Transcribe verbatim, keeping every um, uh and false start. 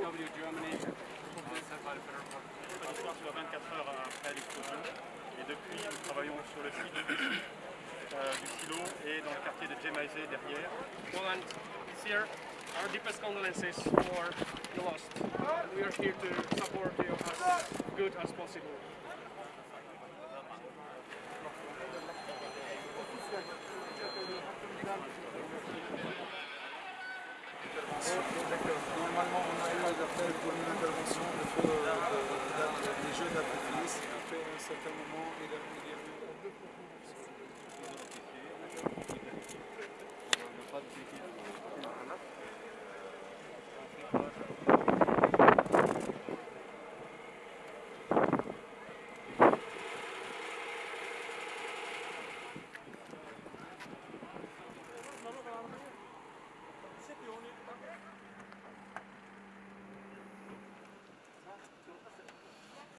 W Germany. Pas d'histoire sur vingt-quatre heures après l'explosion. Et depuis, nous travaillons sur le site euh, du silo et dans le quartier de Djemaïsé derrière. Well, and here, our deepest condolences for the lost. We are here to support you as good as possible. Normalement, on a eu l'appel pour une intervention de feu des jeux d'artifice. Après un certain moment, il y a